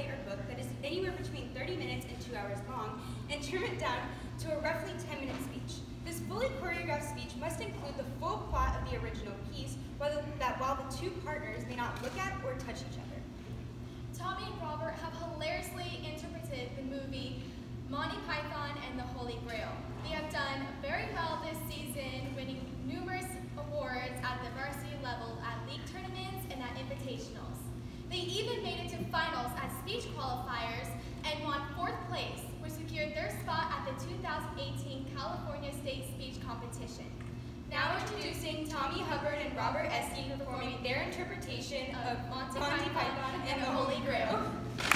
play or book that is anywhere between 30 minutes and 2 hours long, and trim it down to a roughly 10-minute speech. This fully choreographed speech must include the full plot of the original piece, while the two partners may not look at or touch each other. Tommy and Robert have hilariously interpreted the movie Monty Python and the Holy Grail. They have done very well this season, winning numerous awards at the varsity level at league tournaments and at invitationals. They even made it to finals at speech qualifiers and won 4th place, which secured their spot at the 2018 California State Speech Competition. Now introducing Tommy Hubbard and Robert Esky performing their interpretation of Monty Python and the Holy Grail.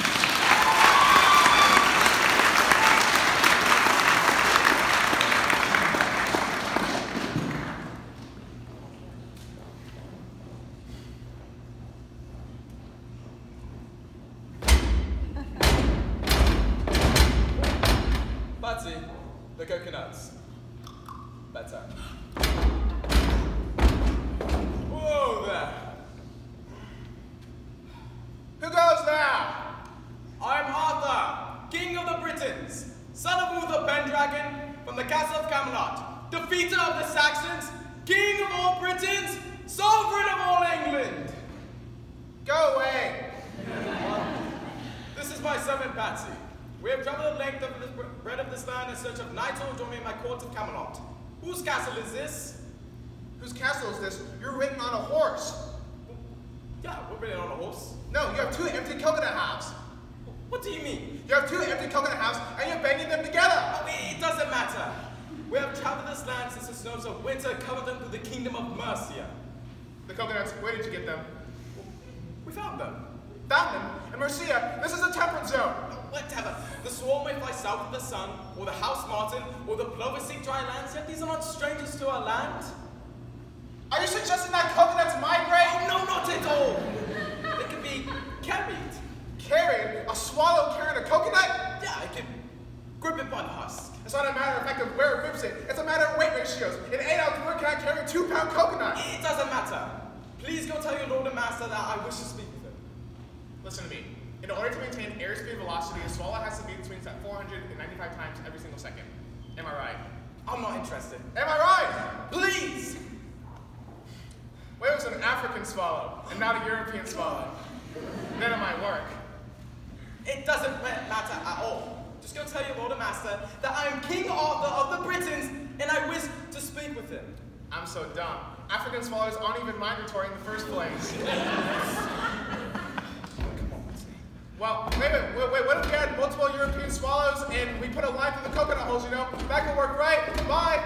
Patsy, the coconuts. Better. Whoa there. Who goes now? I'm Arthur, King of the Britons, son of Uther Pendragon, from the castle of Camelot, defeater of the Saxons, King of all Britons, sovereign of all England. Go away. This is my servant Patsy. We have traveled the length of the breadth of this land in search of knights who will join me in my court of Camelot. Whose castle is this? Whose castle is this? You're ridden on a horse. Yeah, we're ridden on a horse. No, you have 2 empty coconut halves. What do you mean? You have 2 empty coconut halves and you're banging them together. Oh, it doesn't matter. We have traveled this land since the snows of winter covered them through the kingdom of Mercia. The coconuts, where did you get them? We found them. Found them? In Mercia, this is a temperate zone. Whatever. The swan may fly south of the sun, or the house martin, or the plover seek dry lands, yet these are not strangers to our land. Are you suggesting that coconuts migrate? Oh, no, not at all. They can be carried. Carried? A swallow carrying a coconut? Yeah, I can grip it by the husk. It's not a matter of fact of where it grips it. It's a matter of weight ratios. In 8 ounces, where can I carry a 2-pound coconut? It doesn't matter. Please go tell your lord and master that I wish to speak with him. Listen to me. In order to maintain airspeed velocity, a swallow has to beat its wings at 495 times every single second. Am I right? I'm not interested. Am I right? Please! Well, it was an African swallow, and not a European swallow. None of my work. It doesn't matter at all. Just go tell your lord and master that I am King Arthur of the Britons, and I wish to speak with him. I'm so dumb. African swallows aren't even migratory in the first place. Well, wait, what if we had multiple European swallows and we put a line through the coconut holes, you know? That could work, right? Bye!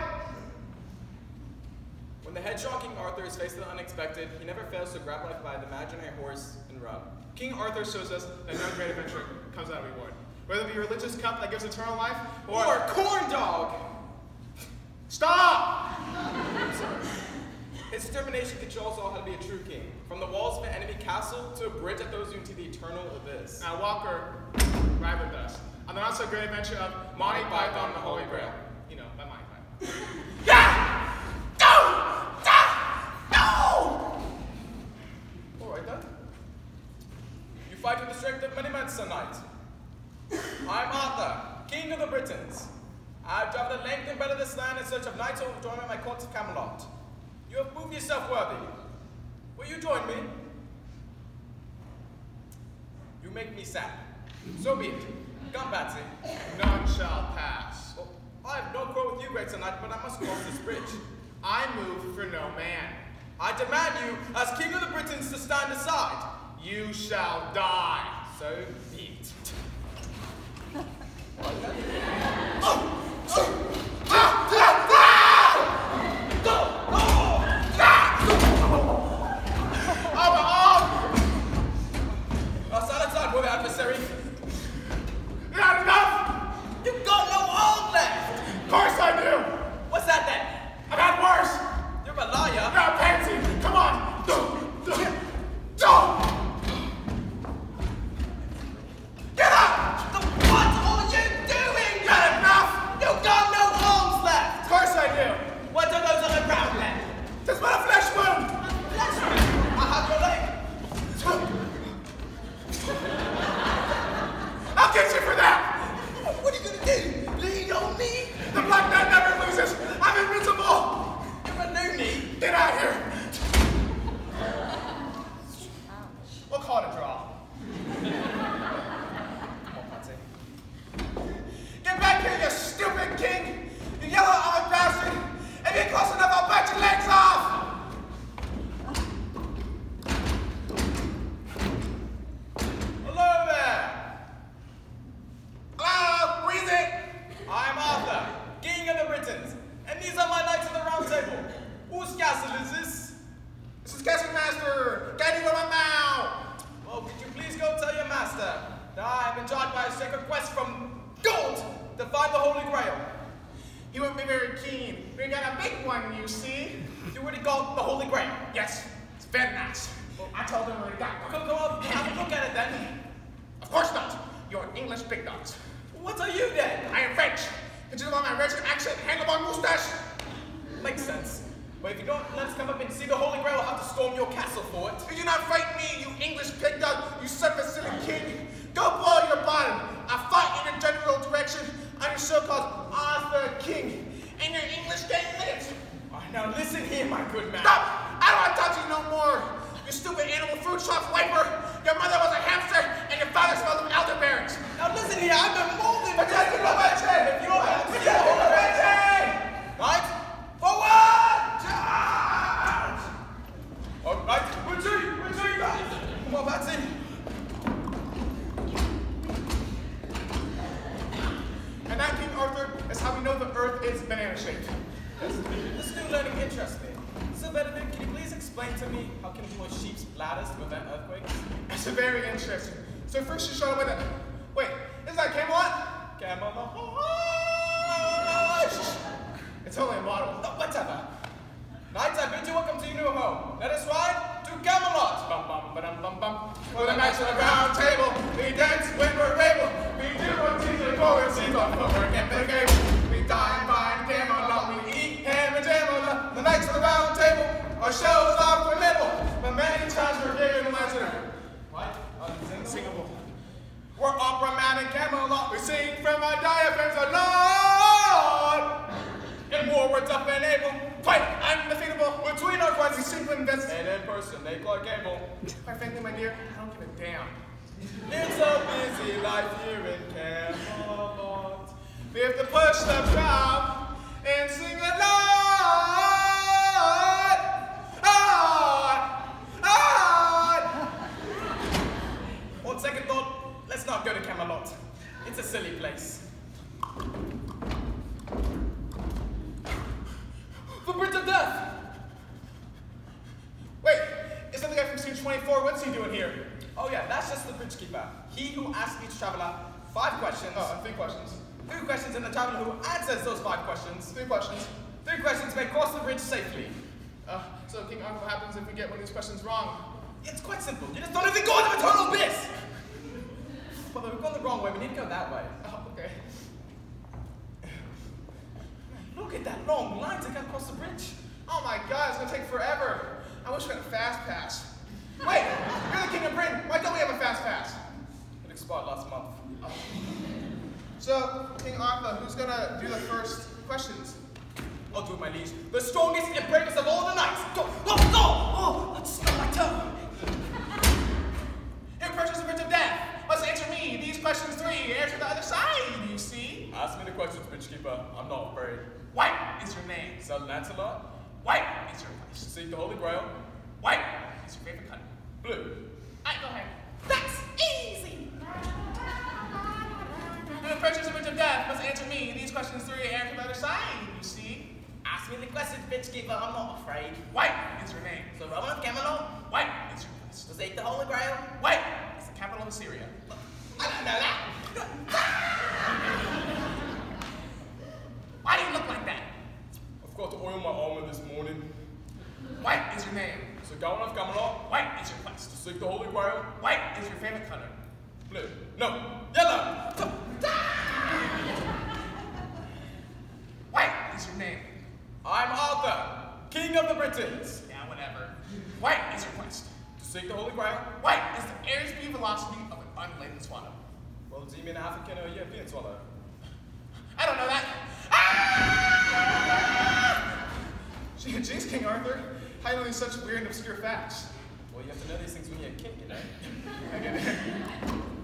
When the headstrong King Arthur is faced with the unexpected, he never fails to grab life by an imaginary horse and run. King Arthur shows us that no great adventure comes without reward. Whether it be a religious cup that gives eternal life, or a corn dog! Stop! His determination can show us all how to be a true king. From the walls of an enemy castle to a bridge that throws you into the eternal abyss. Now, Walker, ride with us on the not-so-great adventure of Monty Python and the Holy Grail. You know, by Monty Python. Yeah! No! All right, then. You fight with the strength of many men, Sir Knight. I'm Arthur, King of the Britons. I've traveled the length and breadth of this land in search of knights who will join me in my court of Camelot. You have proved yourself worthy. Will you join me? You make me sad. So be it. Come, Patsy. None shall pass. Well, I have no quarrel with you, great Sir Knight, but I must cross this bridge. I move for no man. I demand you, as King of the Britons, to stand aside. You shall die. So be it. Stand aside, brother adversary. Not enough! You've got no arm left! Of course I do! What's that then? I've had worse! You're a liar. You're a pansy! Come on! Get up! get you for that! What are you gonna do? Lean on me? The Black Man never loses! I'm invincible! You got no knee. Get out of here! We'll call it a draw. Come on, Patsy. Get back here, you stupid king! You yellow-eyed bastard! If you're close enough, I'll bite your legs off! Hello there. Hello, who is it? I'm Arthur, King of the Britons, and these are my knights of the Round Table. Whose castle is this? This is Castle Master, guiding on my mouth. Well, could you please go tell your master that I have been charged by a sacred quest from gold to find the Holy Grail. He won't be very keen. We got a big one, you see. You already got the Holy Grail. Yes, it's very nice. I told him we already got one. Go up, have a look at it then. Of course not. You're English big dogs. What are you then? I am French. Consider by my Russian accent, handlebar mustache. Makes sense. But if you don't let us come up and see the Holy Grail, I'll have to storm your castle for it. You do not fight me, you English pig dog, you son of a silly king. Go boil your bottom. I fight in a general direction. I'm your so-called Arthur King. And your English game minutes. All right, now listen here, my good man. Stop! I don't want to talk to you no more. You stupid animal fruit shop wiper. Your mother was a hamster, and your father smelled of elderberries. Now listen here, I've been more than Protect your If you're Protect your right, forward! Charge! All right, retreat, guys. Come on, Patsy. And that, King Arthur, is how we know the earth is banana-shaped. This new learning interests me. So, Benedict, can you please explain to me how can you use sheep's bladders to prevent earthquakes? It's very interesting. So first you showed up with a... Wait, is that Camelot? Camelot. It's only a model. Oh, whatever. Knights, I bid you welcome to your new home. Let us ride to Camelot. Bum bum ba dum bum bum. For the knights of the round table, we dance when we're able. We do what teachers go and see on footwork and the game. We dine by Camelot, we eat ham and jam on the knights of the round table. Our shows are formidable, but many times we're given lesser. What? Singable. We're opera man and Camelot. We sing from our diaphragms alone. In war, we're tough and able. Fight, undefeatable. Between our fights, we sing and invest. And in person, they Clark Gable. Quite frankly, my dear, I don't give a damn. It's a busy life here in Camelot. We have to push the crowd and sing along. On second thought, let's not go to Camelot. It's a silly place. The Bridge of Death! Wait, isn't the guy from scene 24? What's he doing here? Oh yeah, that's just the bridge keeper. He who asks each traveler 5 questions. Oh, 3 questions. 3 questions, and the traveler who answers those 5 questions. 3 questions. 3 questions may cross the bridge safely. So King Arthur, what happens if we get one of these questions wrong? It's quite simple. You just don't even go into eternal abyss! Well, we've gone the wrong way. We need to go that way. Oh, okay. Look at that long line to get across the bridge. Oh my God, it's gonna take forever. I wish we had a fast pass. Wait, you're the King of Britain. Why don't we have a fast pass? It expired last month. Oh. So, King Arthur, who's gonna do the first questions? I'll do it, my liege. The strongest and bravest of all the knights. Go! Go! Go! Oh, that's stuck my toe. Here approaches the Bridge of Death. Must answer me. These questions 3. Answer the other side, you see. Ask me the questions, Bridgekeeper. I'm not afraid. White is your name. Sir Lancelot? White is your To vice. seek the Holy Grail? White is your favorite color. Blue. Alright, go ahead. That's easy. Here approaches the Bridge of Death. Must answer me. These questions 3. Answer the other side, you see. Ask me the questions, Bridgekeeper. I'm not afraid. White is your name. So Roman of Camelot? White is your vice. To seek the Holy Grail? White is the capital of Assyria. I don't know that. Why do you look like that? I've got to oil my armor this morning. White is your name. So Gawain of Camelot? White is your quest. To seek the Holy Grail? White is your favorite color. Blue. No. Yellow. White is your name. I'm Arthur, King of the Britons. Yeah, whatever. White is your quest. To seek the Holy Grail? White is the airspeed velocity of an unladen swallow. Well, do you mean African or European swallow? I don't know that. Jeez, King Arthur. I know such weird and obscure facts. Well, you have to know these things when you're a kid, you know? I get it.